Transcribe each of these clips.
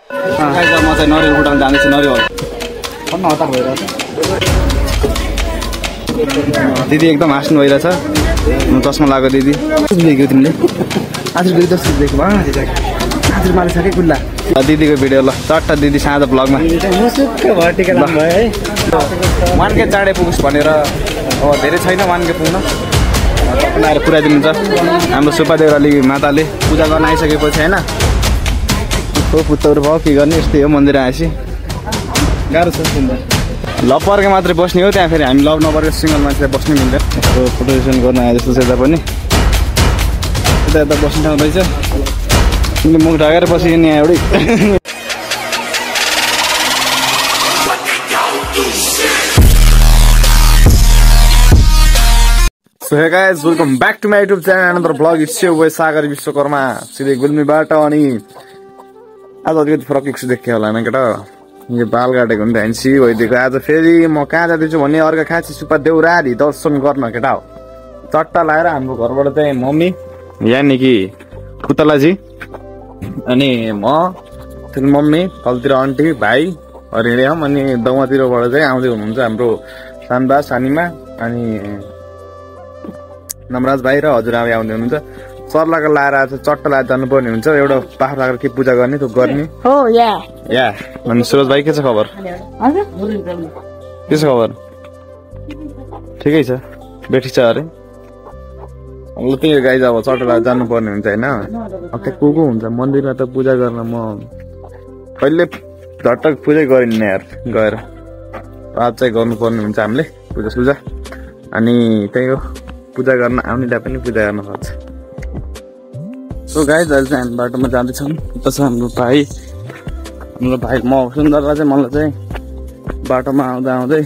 म चाहिँ नरिवल उठाउन जाँदैछु नरिवल कम्न हतार भइरहेछ दिदी एकदम हाँस्नु भइरहेछ चस्मा लगाएको दिदी देख्यौ तिमीले आज दिदी जस्तो देख्यो आज मारिसके खुल्ला दिदीको भिडियो ल चट्टा दिदी साँझ ब्लगमा 1K चाँडै पुगोस् भनेर अब धेरै छैन 1K पुग्न तपाईँ आएर पुऱ्याइदिनुहुन्छ हाम्रो सुब्बादेव अलि माताले पूजा गर्न आइसकेपछि होइन पुत्तहरू भयो के गर्ने यस्तै हो मन्दिर आएपछि गाह्रो छ लपरके मात्रै बस्ने हो त्यहाँ फेरि हामी लभ नपरेको सिङ्गल मान्छे बस्नै मिल्दैन यस्तो फोटो सेसन गर्न आए जस्तो छ यता पनि यता बस्ने ठाउँ रहेछ तिमीले मुख ढाकेर बसियो नि एउटै So hey guys, welcome back to my YouTube channel, another vlog. It's your boy Sagar Vishwakarma. Today गुल्मीबाट अनि आज अलिकति फरक एक्स देख्यो होला हैन केटा यो बाल काटेको नि भ्यान्सी भइदिएको आज फेरि म कहाँ जाँदैछु भन्ने अर्का खाँची सुपा देउराली दर्शन गर्न केटा हो चट्टा लाएर हाम्रो घरबाट चाहिँ मम्मी यानी कि पुतलाजी अनि म फेरि मम्मी तलतिर आन्टी भाइ हरिडे हम अनि दौवातिरबाट चाहिँ आउँदै हुनुहुन्छ हाम्रो सानबा सानीमा अनि नमराज भाइ र हजुरआमा आउँदै हुनुहुन्छ सर्लाको लाएर आज चट्टा लाएर जानुपर्ने हुन्छ एउटा पाखा लागेर के पूजा गर्ने त्यो गर्ने हो या अनि सुरज भाइ के छ खबर के छ खबर ठिकै छ बेठी छ अरे ल त्यही गाइज अब चट्टा लाएर जानुपर्ने हुन्छ होइन अब त्यहाँ को हुन्छ मन्दिरमा त पूजा गर्न म कहिले झट्ट पूजै गरिन्न यार गएर आज चाहिँ गर्नुपर्ने हुन्छ हामीले पूजा अनि त्यही हो पूजा गर्न आउनेलाई पनि पूजा गर्न सक्छ सो गाइज अहिले चाहिँ हामी बाटोमा जाँदैछौँ उता छ हाम्रो भाइ म सुन्दरलाई चाहिँ मलाई चाहिँ बाटोमा आउँदै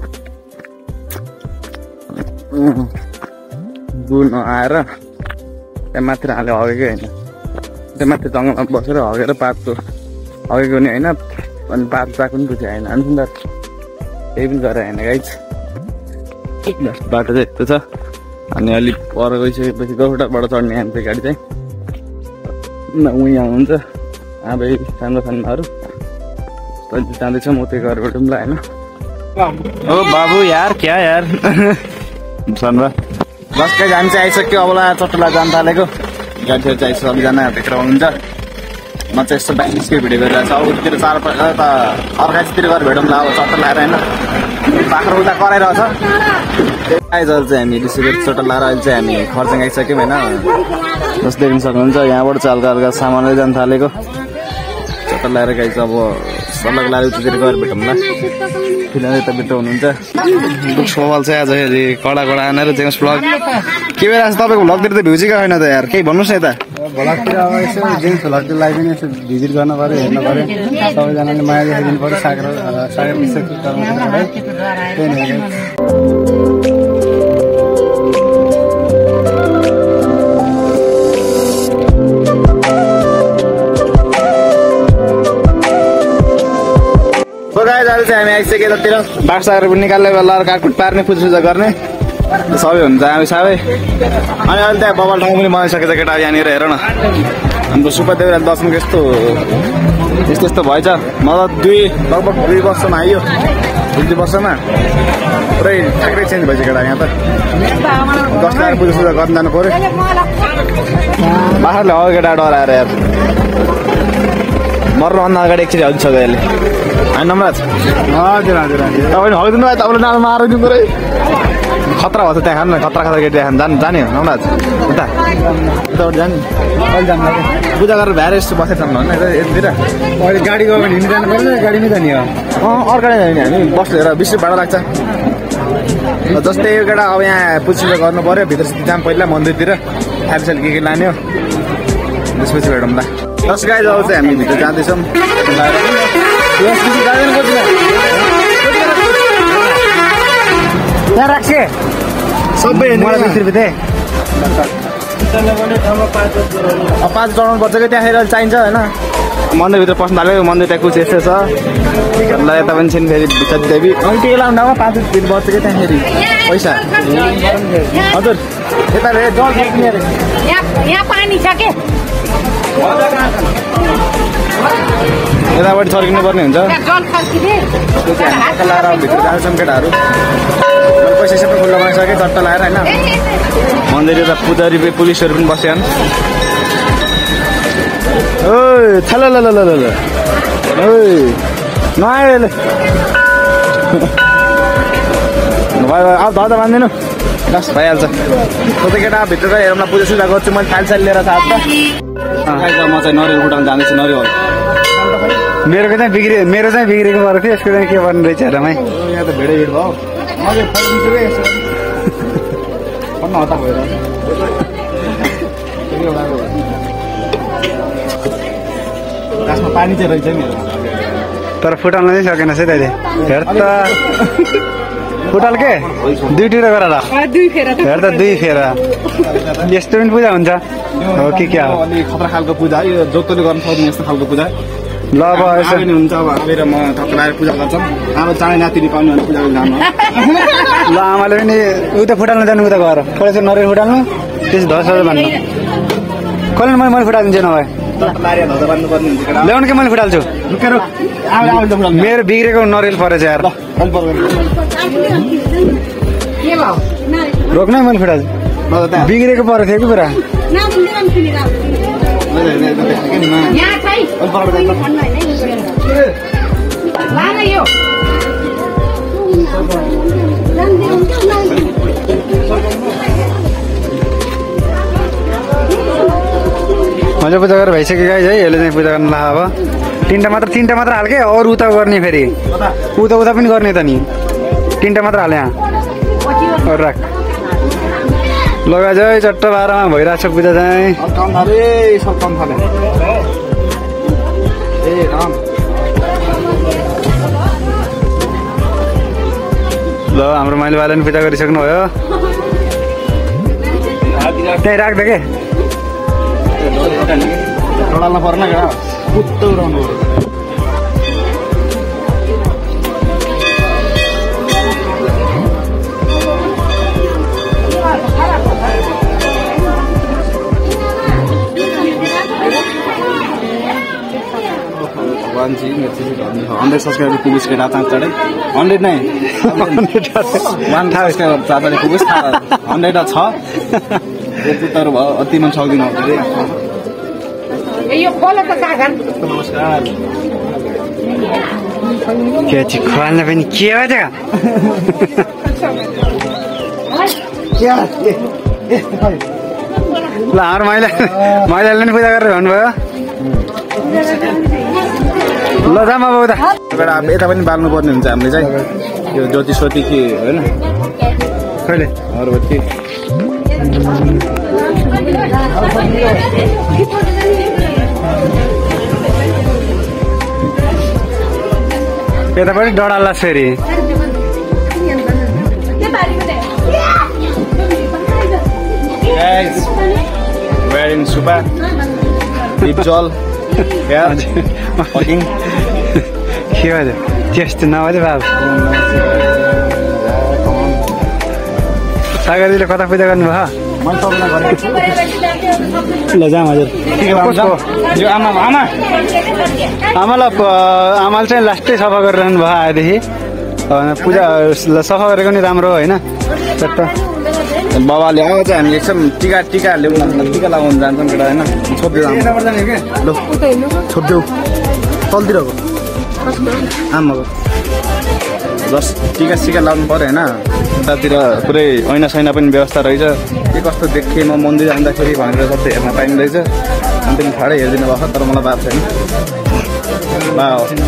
गुण आएर त्यहाँ माथि हाल्यो हगेकै होइन त्यहाँ माथि जङ्गलमा बसेर हगेर पातको हगेको नि होइन अनि पात पाएको पनि बुझ्यो होइन अनि सुन्दर त्यही पनि गरेर होइन गाइज बाटो चाहिँ यस्तो छ अनि अलिक पर गइसकेपछि गौटाबाट चढ्ने हामी गाडी चाहिँ उहीँ आउनुहुन्छ आबै सानो सानोहरू जाँदैछौँ म त्यही घरबाट पनि ल होइन ओ बाबु यार क्या यार सानो बस गाइज हामी चाहिँ आइसक्यो अबला चट्टला जान थालेको गाडीहरू चाहिँ सबैजना भेटेर आउनुहुन्छ म चाहिँ यस्तो बाइक निस्केर भिडियो गरिरहेको छु अरूतिर अर्कातिर गएर भेटौँ ल अब चट्टा लगाएर होइन बाख्रो उता कराइरहेछ गाइज अहिले चाहिँ हामी रिसिभेर चट्टा लगाएर अहिले चाहिँ हामी खर्साङ आइसक्यौँ होइन जस्तो देख्न सक्नुहुन्छ यहाँबाट चाहिँ हल्का हल्का सामानले जान थालेको चट्टा लगाएर गाइज अब सल्लाह लगाएर उतातिर गएर भेटौँ ल फिलहाल यता भित्र हुनुहुन्छ बुक्स मोबाइल चाहिँ आज फेरि कडा आनेर जेम्स भ्लग के भइरहेको छ तपाईँको भ्लगतिर त भ्युजिकै होइन त यार केही भन्नुहोस् न यता भ्लगतिर अब यसो जेम्स भ्लगतिरलाई पनि यसो भिजिट गर्नु पऱ्यो हेर्नु पऱ्यो सबैजनाले माया देखाइदिनु पऱ्यो सागर अहिले चाहिँ हामी आइसक्यो यतातिर बाटसागर पनि निकाल्ने बेला काटकुट पार्ने पूजा गर्ने सबै हुन्छ हामी सबै अनि अहिले त्यहाँ बबल ठाउँ पनि बनाइसकेको छ केटा यहाँनिर हेर न हाम्रो सुब्बादेव दर्शनको यस्तो भएछ मतलब लगभग 2 वर्षमा आइयो 2 वर्षमा पुरै ठ्याक्कै चेन्ज भएछ केटा यहाँ त दसजना पूजा गर्न जानु पऱ्यो बाख्राले हो केटा डराएर यार मर्नुभन्दा अगाडि एकचोटि हगिसक्यो अहिले होइन नमराज हजुर तपाईँले हगिदिनु भयो तपाईँले नाम मारिदिनु पऱ्यो खतरा भयो त त्यहाँ खानु खतरा केटी त्यहाँ जाने हो नमराज उताबाट जाने कहिले जानु लाग्यो पूजा गरेर भ्याएर यस्तो बसेर जानु होइन यतातिर अहिले गाडी गयो भने हिँड्नु जानु पर्छ गाडीमै जाने हो अर्को गाडी जाने हामी बसेर 20 रुपियाँ भाडा लाग्छ जस्तै यो केटा अब यहाँ पूजा गर्नु पऱ्यो भित्र जाम पहिला मन्दिरतिर थालीसाली के लाने हो त्यसपछि भेटौँ ल दस गाई अब चाहिँ हामी भित्र जाँदैछौँ सबै 20 रुपियाँ 5 चढाउनु पर्छ कि त्यहाँखेर चाहिन्छ होइन मन्दिरभित्र पस्नु थाल्यो मन्दिर त्यहाँ कुछ यस्तो छ ल यता पनि छिन् फेरि भित्र देवी अनि के लाउनु ठाउँमा 5 रुपियाँ पर्छ कि त्यहाँखेरि पैसा हजुर यता यहाँ पानी छ के यतापट्टि छर्किनु पर्ने हुन्छ त्यो चाहिँ हामी चट्टा लगाएर भित्र जान्छौँ केटाहरू मैले पैसा सबै खुल्ला बनाइसकेँ चट्टा लगाएर होइन मन्दिर त पुजारी पुलिसहरू पनि बस्छन् ओइ छल ल ल ल ल ओइ नआयो भयो अब धर त बाँधिदिनु बस भइहाल्छ त्यो त केटा भित्र गएर हेरौँ न पूजा सुजा गर्छु मैले थाल साल लिएर साथ त म चाहिँ नरिवल उठाउनु जाँदैछु नरिवल मेरो चाहिँ बिग्रेको भएर थियो यसको चाहिँ के गर्नु रहेछ हेरमै यहाँ त भिडै भिड भयो हतार भइरहेको पानी चाहिँ रहेछ नि तर फुटाल्न चाहिँ सकेन है तैँले हेर त फुटाल के दुईतिर गर ल हेर त 2 फेरा यस्तो पनि पूजा हुन्छ हो कि क्या हो अलि खतरा खालको पूजा यो जोतोले गर्न सक्ने यस्तो खालको पूजा ल अब यसो हुन्छ अब मेरो म ठक्क लगाएर पूजा गर्छौँ अब चाँडै नातिनी पाउनु भने पूजा गर्न जानु ल आमाले पनि उता फुटाल्नु जानु उता गएर पहिला चाहिँ नरिवल फुटाल्नु त्यसो धसर भन्नु कसले मैले फुटालिदिन्छु नभए ल्याउनु के मैले फुटाल्छु मेरो बिग्रेको नरिवल परेछ यार रोक्न मैले फुटाल्छु बिग्रेको परेको थियो कि पुरा मैले पूजा गरेर भइसक्यो गाइस है यसले चाहिँ पूजा गर्न ला अब तीनटा मात्र हाल्के अरू उता गर्ने फेरि उता पनि गर्ने त नि तीनटा मात्र हाले यहाँ राख लगा चाहिँ चट्ट 12मा भइरहेको छ पूजा चाहिँ ल हाम्रो माइली बाले पनि पूजा गरिसक्नु भयो त्यहीँ राख्दै के डडाल्न पर्ने केटा कुत्तो उडाउनु भगवानजी मेरो चाहिँ 100 सब्सक्राइबर पुगोस् केटा चाँडै 100 नै 100 सब्सक्राइबर चाँडै पुगोस् 100 छ पुत्तर भयो अति मन सक्दिनँ नमस्कार के चाहिँ खुवाल्न पनि के भयो ल हाम्रो महिलाले पनि पूजा गरेर भन्नुभयो ल जाम अब उता यता पनि बाल्नु पर्ने हुन्छ हामीले चाहिँ यो ज्योति सोती कि होइन कहिले अगरबत्ती यता पनि डडाल्ला फेरि wearing supa deep jol fucking के भयो त्यस्तो नभए बाबु सागरजीले कता पूजा गर्नुभयो ल जाम हजुर आमाले चाहिँ लास्टै सफा गरिरहनु भयो आएदेखि पूजा सफा गरेको नि राम्रो होइन चट्ट बाबाले अब चाहिँ हामी एकदम टिका ल्याउनु टिका लगाउनु जान्छौँ केटा होइन छोपिदियो ल छोपिदेऊ तलतिरको आमाको जस्ट टिका लाउनु पऱ्यो होइन उतातिर पुरै ऐना सैना पनि व्यवस्था रहेछ के कस्तो देखेँ म मन्दिर आउँदाखेरि भनेर सबै हेर्न पाइँदैछ अनि पनि ठाडै हेरिदिनु भएको तर मलाई बात छैन बा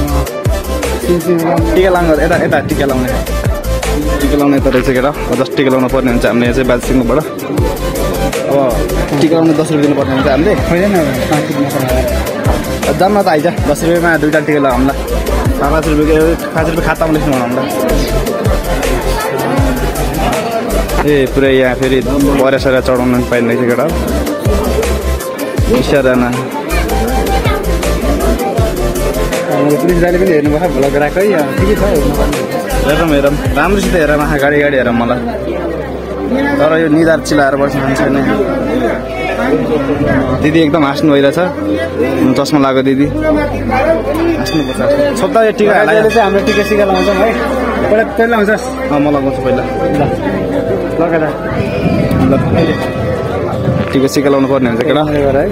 टिका लाउनु यता टिका लाउने त रहेछ केटा जस्ट टिका लाउनु पर्ने हुन्छ हामीले चाहिँ बालसिंहबाट अब टिका लाउनु 10 रुपियाँ दिनुपर्ने हुन्छ हामीले जान्न त आइज 10 रुपियाँमा 2टा टिका लगाउँला 5 रुपियाँ खातामा लेख्नु हामीलाई ए पुरै यहाँ फेरि बरेसरा चढाउनु पाइँदैछ केटा इसाराना पुलिस दाइले पनि हेर्नुभयो भ्लग गराएको है के छ हेरौँ राम्रोसित हेर गाडी हेर मलाई तर यो निधार चिलाएर बस्नु छैन दिदी एकदम हाँस्नु भइरहेछ चस्मा लगाएको दिदी हाँस्नुपर्छ सप्ताह टिका हालेर चाहिँ हाम्रो टिका सिका लाउँछौँ है पहिला तेल लाउँछस् म लगाउँछु पहिला लगाएर ल टिका सिका लाउनु पर्ने हुन्छ केटा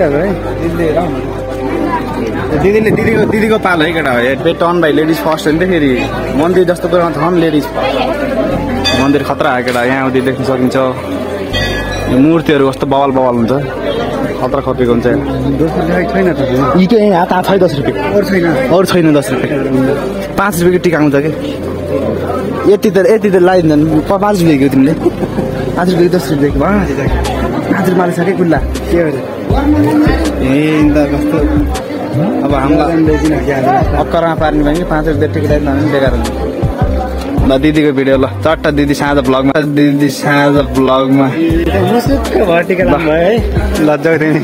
दिदीको पालो है केटा टर्न बाई लेडिज फर्स्ट हो नि त फेरि मन्दिर जस्तो कुरामा झन् लेडिज मन्दिर खतरा आयो केटा यहाँ आउँदै देख्न सकिन्छ मूर्तिहरू कस्तो बवाल हुन्छ खतरा खपेको हुन्छ छैन यी हात हात छ 10 रुपियाँ अरू छैन 10 रुपियाँ 5 रुपियाँको टिका आउँछ कि यति त लगाइदिन्छ 5 रुपियाँको तिमीले 5 रुपियाँ 10 रुपियाँको 5 रुपियाँ छ कि गुल्ला के कस्तो अब हामीलाई अक्करमा पार्ने भयो कि 5 रुपियाँ टिकट लगाइदिनु भने बेकार हुन्छ ल दिदीको भिडियो ल चट्टा दिदी साँझ ब्लगमा लज्जा तिमी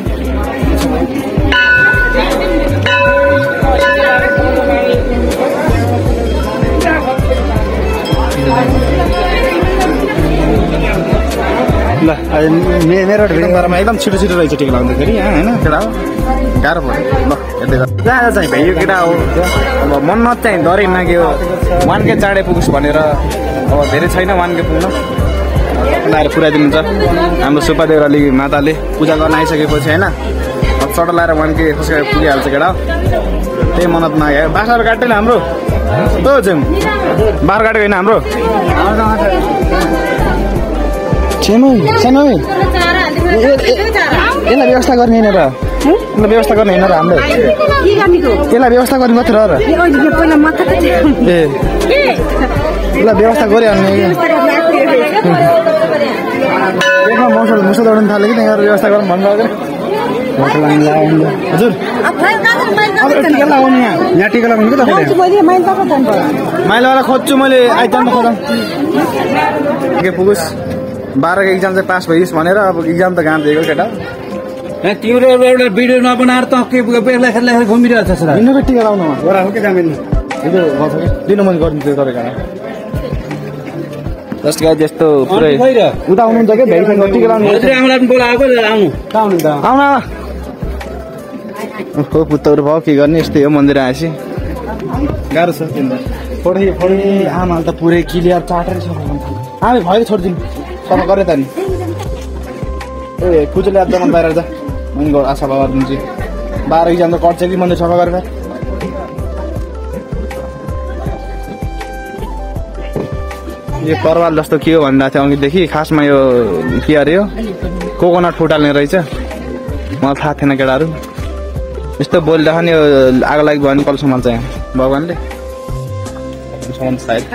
ल मेरो भिडियोमा एकदम छिटो रहेछ टिका लाउँदाखेरि यहाँ होइन केटा हो गाह्रो पऱ्यो ल हेर्दै जहाँ चाहिँ भाइ यो केटा हो अब मन नचाहिँ डरै माग्यो 1K चाँडै पुगोस् भनेर अब धेरै छैन 1K पुग्न लाएर पुऱ्याइदिनुहुन्छ हाम्रो सुब्बा देउराली माताले पूजा गर्न आइसकेपछि होइन अब चटा लाएर 1K कसै पुगिहाल्छ केटा त्यही मनत माग्यो बाख्राहरू काट्दैन हाम्रो हो चाहिँ बाख्रा काटेको होइन हाम्रो सानो यसलाई व्यवस्था गर्ने होइन र यसलाई व्यवस्था गर्ने होइन र हाम्रो यसलाई व्यवस्था गर्ने मात्र र ए यसलाई व्यवस्था गरिहाल्ने मुसो दौडनु थाल्यो कि त्यहाँ व्यवस्था गर्नु भन्नुभयो हजुर टिका लगाउनु यहाँ टिका लगाउनु कि तपाईँले माइलवाला खोज्छु मैले आइतम खोजौँ के पुगोस् 12 को एक्जाम चाहिँ पास भइस् भनेर अब एक्जाम त गाँम दिएको केटा तिम्रो एउटा भिडियो नबनाएर त के लेखेर घुमिरहेको छ दिनको टिका लाउनु गोरा हो कि जामिन दिनु मन गरिदिन्छु तपाईँको जस्ट गाई त्यस्तो पुरै उता आउनुहुन्छ कि भेरिफाई टिका लाउनु बोलाएको आउन हो पुत्तहरू भयो के गर्ने यस्तै हो मन्दिर आएपछि गाह्रो छ फोटो आमाले त पुरै क्लियर चाटेर छ आमे भयो छोडिदिनु सफा गरे त नि ए पूजाले आज जान बाहिर जा मैले आशा बाबा दिन्छु 12 एक्जाम त कट्छ कि मन्दिर सफा गरेर यो परवाल जस्तो के हो भन्दा थियो अघिदेखि खासमा यो के अरे यो कोकोनट फुटाल्ने रहेछ मलाई थाहा थिएन केटाहरू यस्तो बोलिरहेको नि यो आगो लागि भयो भने कल सम्हाल्छ यहाँ भगवान्ले सायद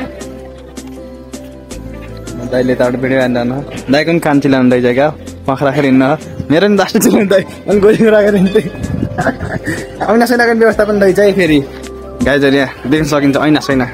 दाइले त भिडियो हान्दैन दाइको पनि कान चिलाउनु दाइ क्या पख राखेर हिँड्न मेरो पनि दास्टो चिलाउनु दाइ अनि गोली राखेर हिँड्दै ऐना सैनाको व्यवस्था पनि दाइ चाहिँ फेरि गाइजहरू यहाँ देख्न सकिन्छ ऐना सैना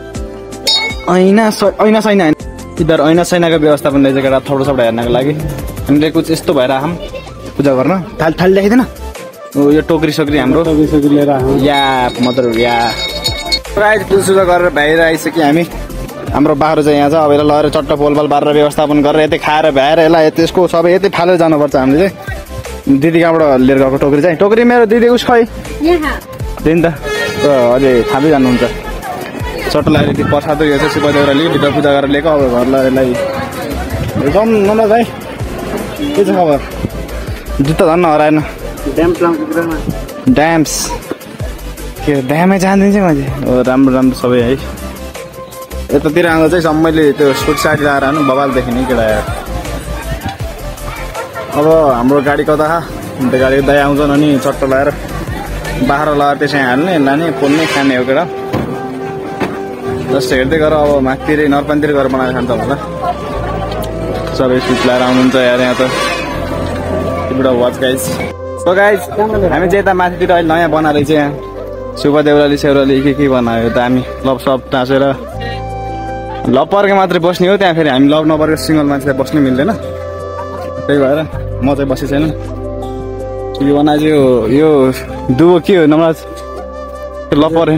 तिनीहरू ऐना सैनाको व्यवस्था पनि दाइ केटा थोडो सबै हेर्नको लागि हामीले कुछ यस्तो भएर आम पूजा गर्न थाली देखाइदिएन यो टोकरी सोकरी हाम्रो लिएर या मतलब या पूजा गरेर बाहिर आइसक्यो हामी हाम्रो बाख्रो चाहिँ यहाँ छ अब यसलाई लगेर चट्ट पोलपाल पारेर व्यवस्थापन गरेर यतै खाएर भ्याएर यसलाई त्यसको सबै यतै फालेर जानुपर्छ हामीले चाहिँ दिदी कहाँबाट लिएर गएको टोकरी चाहिँ टोकरी मेरो दिदी उस खै त्यही नि त अझै खाँदै जानुहुन्छ चट्ट लगाएर त्यो प्रसाद यो चाहिँ शिव देउराली भित्र पूजा गरेर लिएको अब घरलाई यसलाई जाउँ नम्बर भाइ के छ खबर जुत्ता झन् हराएन ड्याम्स के ड्यामै जानिदिन्छ मैले राम्रो सबै है यतातिर आउँदा चाहिँ सबैले त्यो सुट साडी लगाएर आउनु बबाल देख्ने केटा अब हाम्रो गाडी कता त्यो गाडी दाइ आउँछन् अनि चट्ट लगाएर बाख्रा लगाएर त्यसै हाल्ने लाने पोल्ने खाने हो केटा जस्तो हेर्दै गर अब माथितिर नरपानतिर गएर बनाएर खान्छ होला सबै सुट लगाएर आउनुहुन्छ यार यहाँ त वाच गाइज सो गाइज हामी चाहिँ यता माथितिर अहिले नयाँ बनाएर चाहिँ यहाँ सुब्बा देउराली सेउराली के बनायो त हामी लप सप टाँसेर लभ पर्के मात्रै बस्ने हो त्यहाँ फेरि हामी लभ नपरेको सिङ्गल मान्छेलाई बस्नै मिल्दैन त्यही भएर म चाहिँ बसेको छैन यो बनाए चाहिँ यो दुबो के हो नमाज लभ पऱ्यो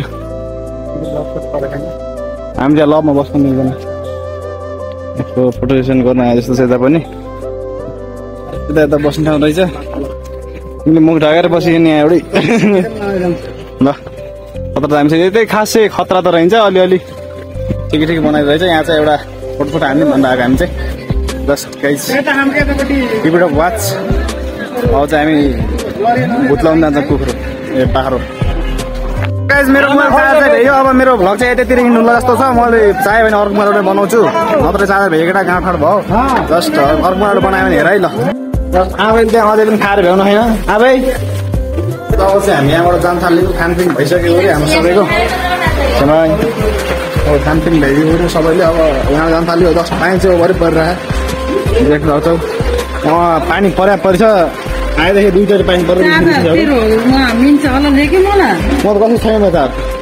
हामी त्यहाँ लभमा बस्नु मिल्दैन यसको फोटो सेसन गर्न आए जस्तो छ यता पनि यता यता बस्ने ठाउँ रहेछ तिमीले मुख ढाकेर बसिने एउटै ल खतरा दामी छ त्यही खास चाहिँ खतरा त रहन्छ अलिअलि ठिकै ठिकै बनाइरहेको रहेछ यहाँ चाहिँ एउटा फोटोफोटो हान्ने भन्दा आएको हामी चाहिँ just guys keep it up watch अब चाहिँ हामी भुत लाउनु जान्छ कुखुरो ए पाखरो गाइज मेरो मोबाइल चार्जर भेट्यो अब मेरो भ्लग चाहिँ यतातिर हिँड्नु जस्तो छ मैले चाह्यो भने अर्को मोबाइल बनाउँछु नत्र चार्जर भेटेको केटा गाँठ भयो जस्ट अर्को मोबाइल बनायो भने हेर है ल आबैले त्यहाँ अझै पनि खाएर भ्याउनु होइन आबै अब चाहिँ हामी यहाँबाट जान थाल्यो खानपिन भइसक्यो अरे हाम्रो सबैको अब खानपिन भइदियो सबैले अब यहाँ जान थाल्यो जस्ट पानी चाहिँ ओभरै परिरहेको देख्नुहुन्छ पानी पर्या परिछ आएदेखि 2 चोटि पानी परेर म त कसै छैन त